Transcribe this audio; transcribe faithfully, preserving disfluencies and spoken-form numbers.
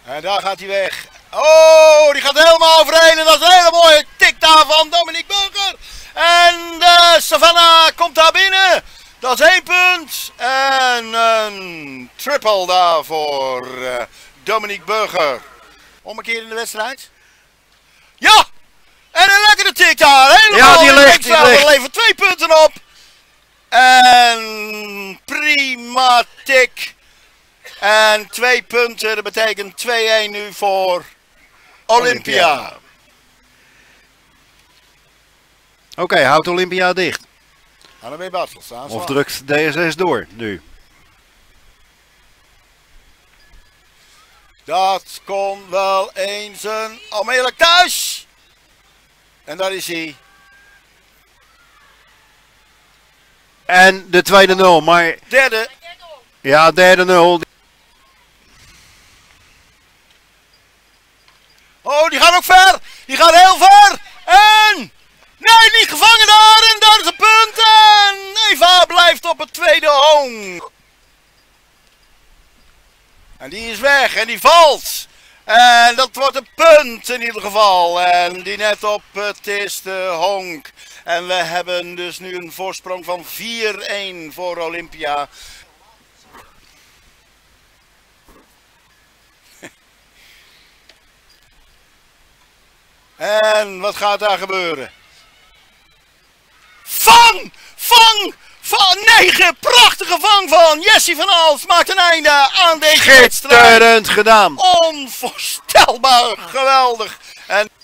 En daar gaat hij weg. Oh, die gaat helemaal overheen. En dat is een hele mooie tik daar van Dominique Burger. En de Savannah komt daar binnen. Dat is één punt. En een triple daar voor uh, Dominique Burger. Ommekeer in de wedstrijd. Ja! En een lekkere tik daar. Helemaal ja, die ligt, die ligt. We leveren twee punten op. En prima tik. En twee punten. Dat betekent twee-een nu voor Olympia. Oké, okay, houdt Olympia dicht. En dan ben je Bartels staan. Of drukt D S S door nu? Dat kon wel eens een onmiddellijk thuis. En daar is hij. En de tweede nul, maar... Derde. Ja, derde nul. Oh, die gaat ook ver. Die gaat heel ver. En... Nee, niet gevangen daar. En daar is een punt. En Eva blijft op het tweede honk. En die is weg. En die valt. En dat wordt een punt in ieder geval. En die net op het eerste honk. En we hebben dus nu een voorsprong van vier-een voor Olympia. En wat gaat daar gebeuren? Vang! Vang! Van negen! Prachtige vang van Jessie van Als maakt een einde aan deze wedstrijd. Schitterend gedaan! Onvoorstelbaar geweldig! En